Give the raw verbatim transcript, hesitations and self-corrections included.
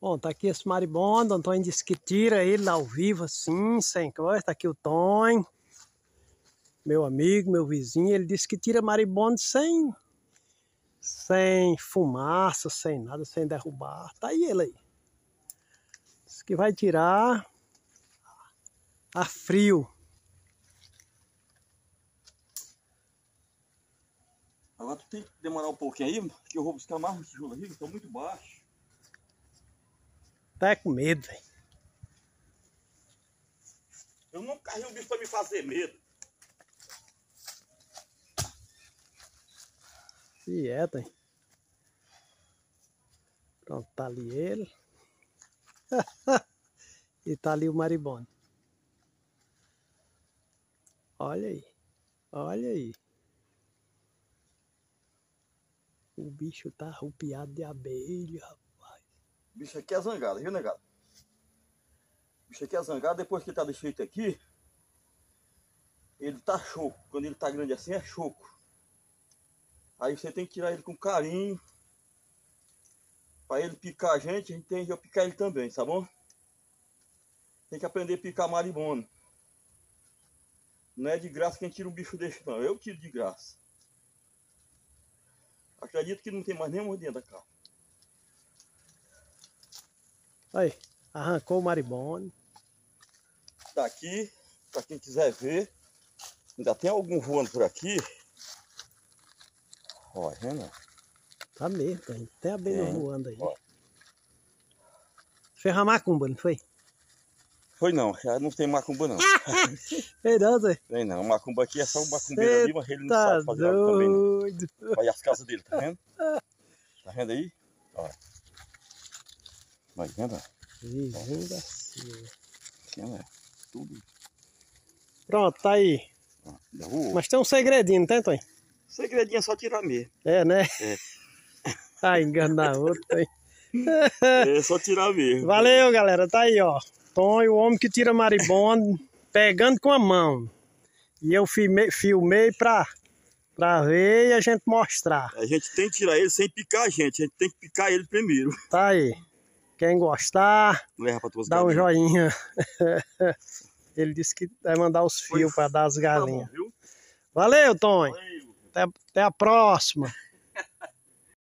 Bom, tá aqui esse maribondo. O Antônio disse que tira ele ao vivo assim, sem coisa. Tá aqui o Tonho, meu amigo, meu vizinho. Ele disse que tira maribondo sem, sem fumaça, sem nada, sem derrubar. Tá aí ele aí. Diz que vai tirar a frio. Agora tu tem que demorar um pouquinho aí, que eu vou buscar mais um tijolo aqui, que estão muito baixos. Tá com medo, velho. Eu não carrei o bicho pra me fazer medo. E é, tem. Pronto, tá ali ele. E tá ali o maribondo. Olha aí. Olha aí. O bicho tá arrupiado de abelha, rapaz. O bicho aqui é zangado, viu, negado? O bicho aqui é zangado, depois que ele tá desse jeito aqui, ele tá choco. Quando ele tá grande assim, é choco. Aí você tem que tirar ele com carinho. Pra ele picar a gente, a gente tem que picar ele também, tá bom? Tem que aprender a picar maribondo. Não é de graça quem tira um bicho desse, não. Eu tiro de graça. Acredito que não tem mais nenhum dentro da casa. Aí, arrancou o maribondo. Daqui, para quem quiser ver, ainda tem algum voando por aqui. Olha, vendo? Tá mesmo, tem, tem abelha Tem, voando aí. ó. Fez a macumba, não foi? Foi não, já não tem macumba não. Ei, não, Zé. Tem não, macumba aqui é só um macumbeiro ali, mas ele não Tá sabe fazer algo também não. doido. Olha as casas dele, tá vendo? Tá vendo aí? Olha. Vai vendo? Vizinho da Silva. Assim, é tudo. Pronto, tá aí. Ó, derrubou. Mas tem um segredinho, não tem, Tonho? Segredinho é só tirar mesmo. É, né? É. Tá enganar outro, hein? É só tirar mesmo. Valeu, galera. Tá aí, ó. Tonho, o homem que tira maribondo, pegando com a mão. E eu filmei, filmei pra, pra ver e a gente mostrar. A gente tem que tirar ele sem picar a gente. A gente tem que picar ele primeiro. Tá aí. Quem gostar, Leva pra tuas dá um galinhas. joinha. Ele disse que vai mandar os fios para dar as galinhas. Tá bom, viu? Valeu, Tonho. Valeu. Até, até a próxima.